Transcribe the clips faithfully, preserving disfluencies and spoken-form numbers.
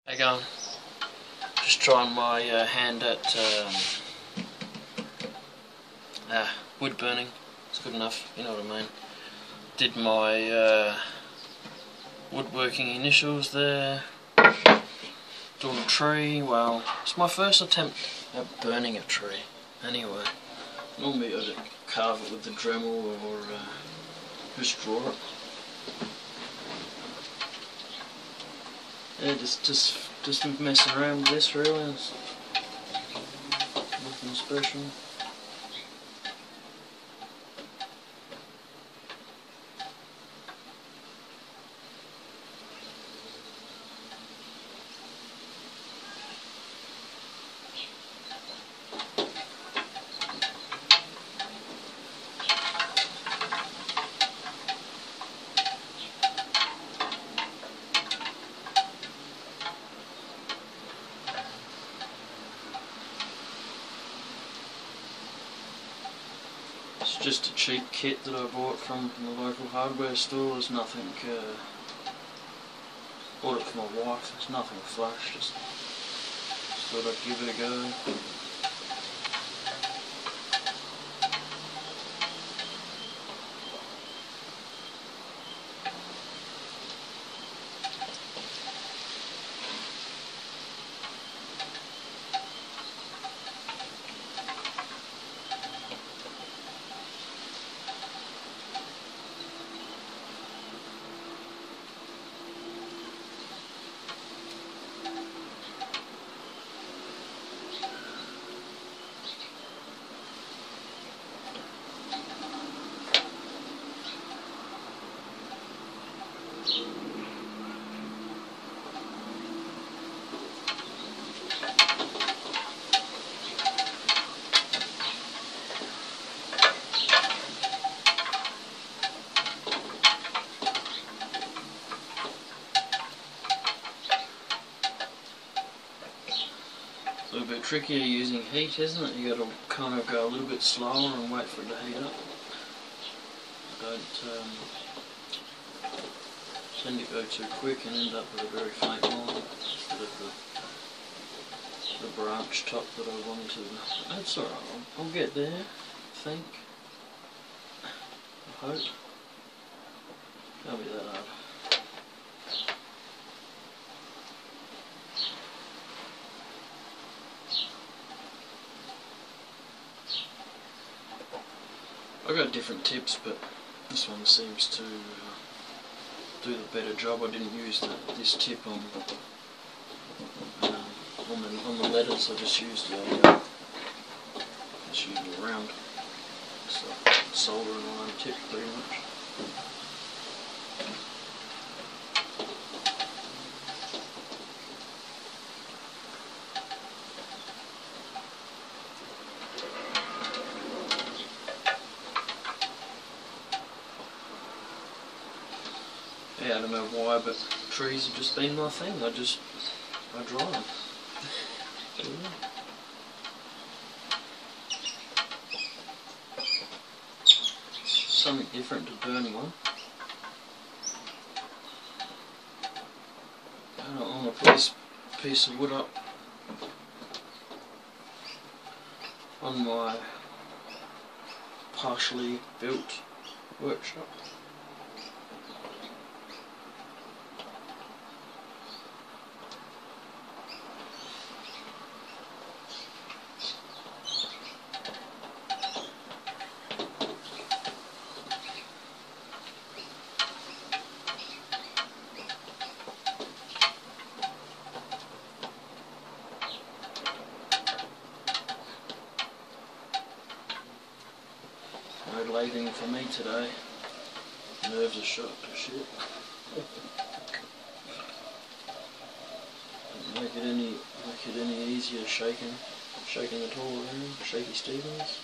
How you going? Just trying my uh, hand at um, ah, wood burning. It's good enough, you know what I mean. Did my uh, woodworking initials there. Doing a tree. Well, it's my first attempt at burning a tree. Anyway, normally I'd carve it with the dremel or uh, just draw it. Yeah, just just just messing around with this really. It's nothing special. It's just a cheap kit that I bought from the local hardware store. There's nothing, uh, bought it for my wife, there's nothing flash, just, just thought I'd give it a go. A little bit trickier using heat, isn't it? You got to kind of go a little bit slower and wait for it to heat up. Don't um, tend to go too quick and end up with a very faint line instead of the, the branch top that I wanted. That's alright, I'll, I'll get there, I think. I hope. Can't be that hard. I've got different tips, but this one seems to uh, do the better job. I didn't use the, this tip on um, on, the, on the letters. I just used a uh, just used a round so soldering iron tip, pretty much. Yeah, I don't know why, but trees have just been my thing. I just, I draw them. Something different to burning one. I don't want to put this piece of wood up on my partially built workshop. No lathing for me today. Nerves are shot to shit. Don't make it any make it any easier shaking shaking it all around. Shaky Stevens.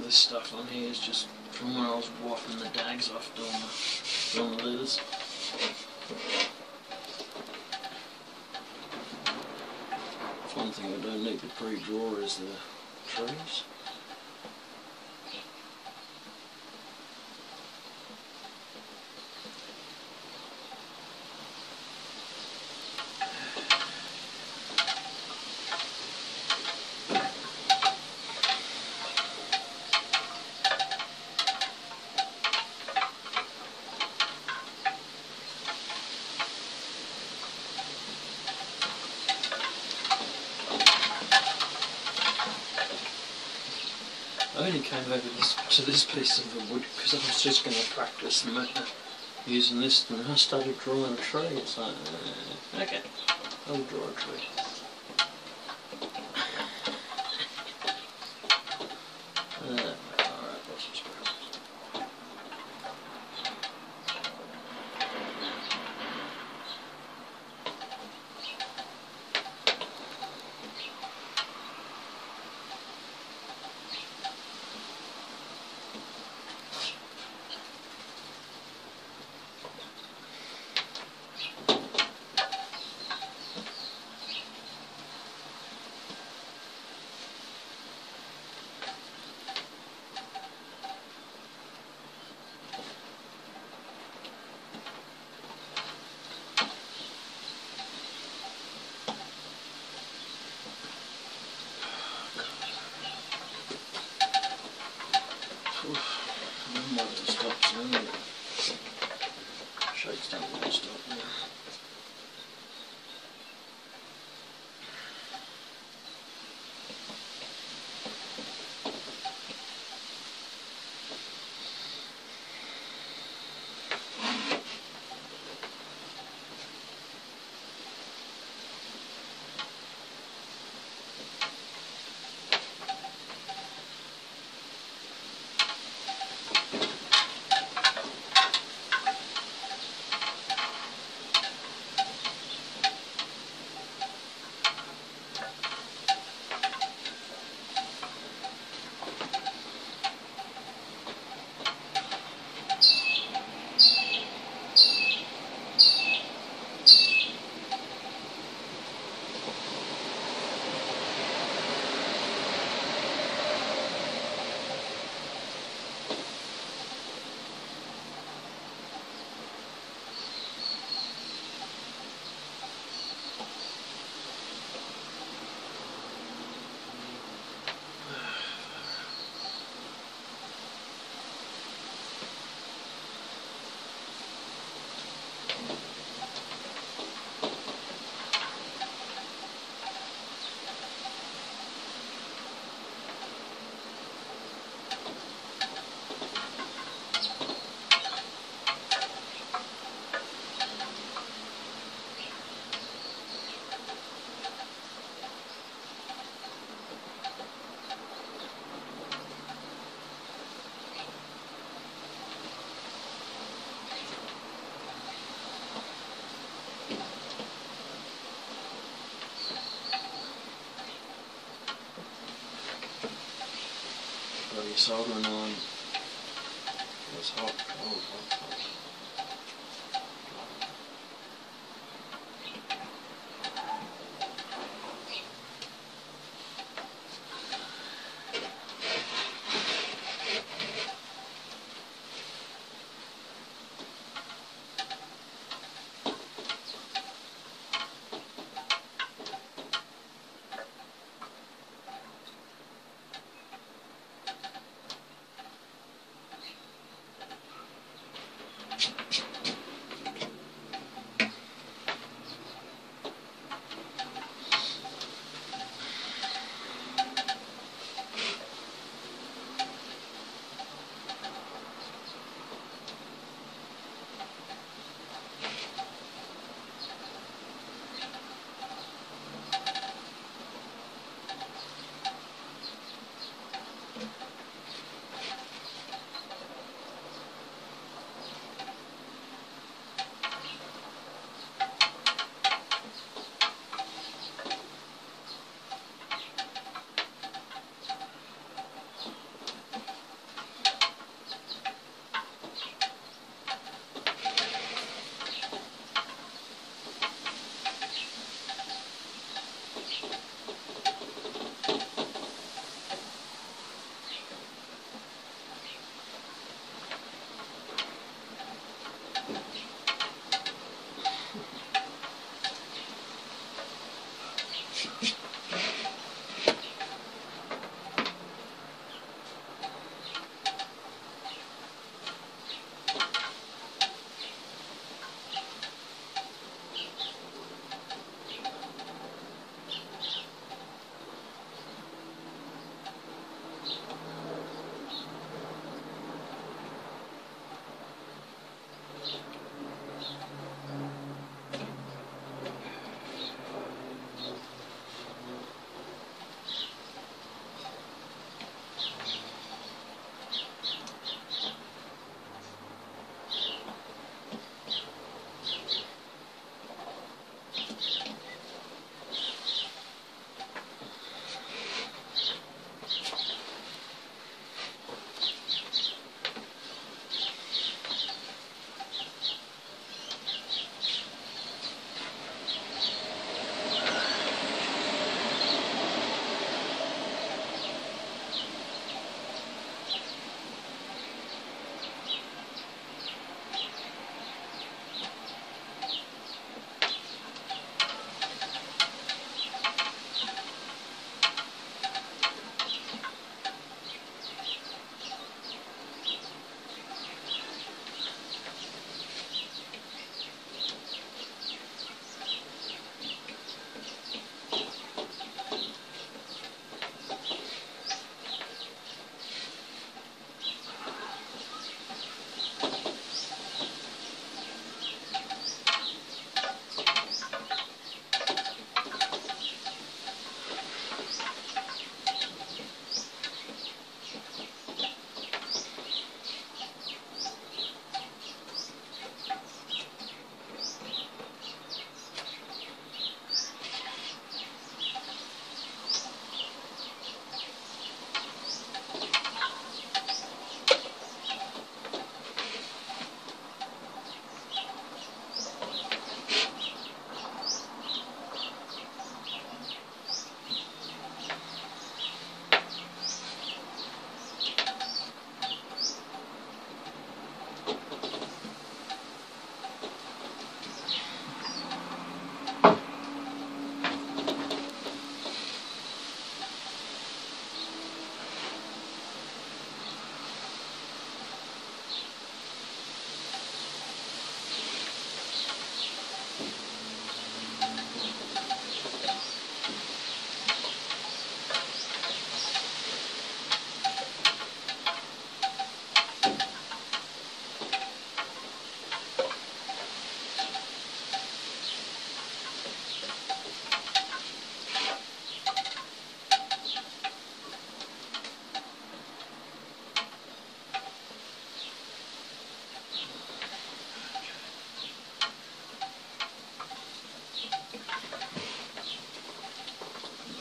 this stuff on here is just from when I was wiping the dags off doing the, doing the leathers. One thing I don't need to pre-draw is the trees. I only came over this, to this piece of the wood because I was just going to practice using this, and I started drawing a tree. It's like, uh, okay, I'll draw a tree. Uh, Alright, what's this? Shakes down the stop now. Bloody soldering iron. It's hot, cold, hot, hot.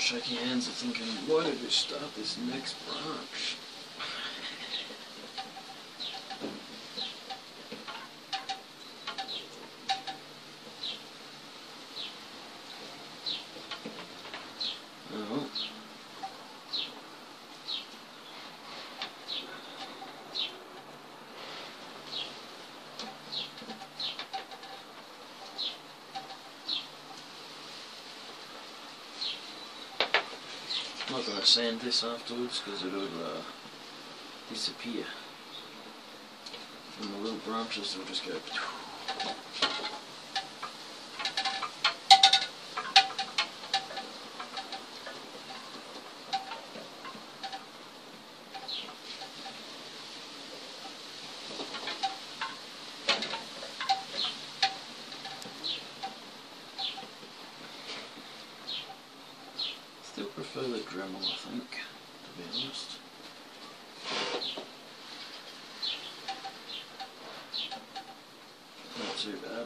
shaky hands are thinking, why did we start this next branch? Oh. I'm not going to sand this afterwards because it'll uh, disappear. And the little branches will just go. Still prefer the dremel, I think, to be honest. Not too bad.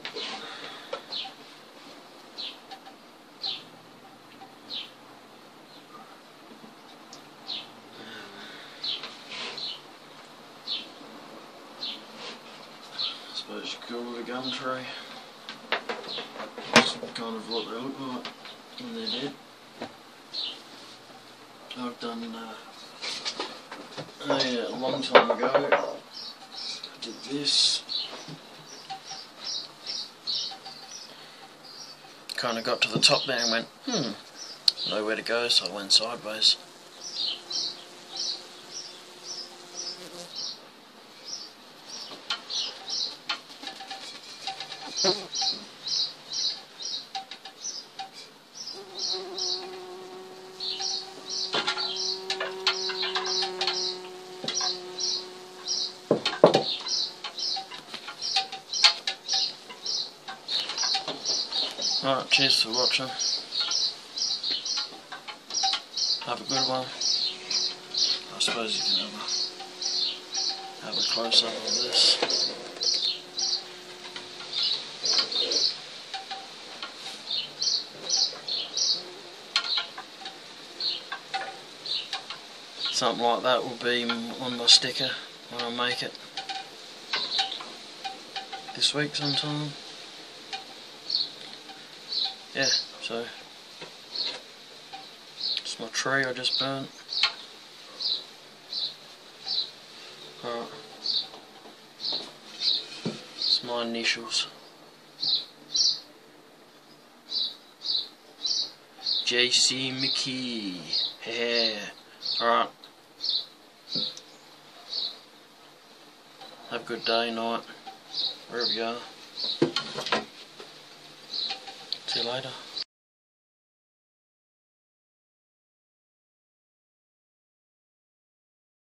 I suppose you could call it a gum tray. That's kind of what they look like when they're dead. I've done uh, a, a long time ago, I did this, kind of got to the top there and went, hmm, nowhere to go, so I went sideways. Alright, cheers for watching. Have a good one. I suppose you can have a, have a close up of this. Something like that will be on my sticker when I make it this week sometime. Yeah, so it's my tree I just burnt. Alright, it's my initials. J C McKee. Yeah. Alright. Have a good day, night, wherever you are. See you later.